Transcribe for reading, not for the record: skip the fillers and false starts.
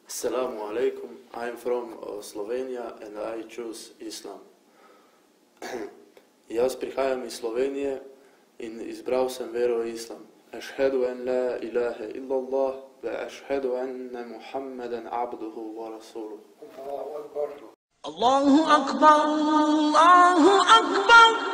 Assalamu alaikum. I am from Slovenia and I choose Islam. Jaz prihajam iz Slovenije in izbral sem vero Islam. Ašhedu an la ilaha illallah wa ašhedu anna Muhammadan abduhu wa rasuluh. Allahu akbar, Allahu akbar.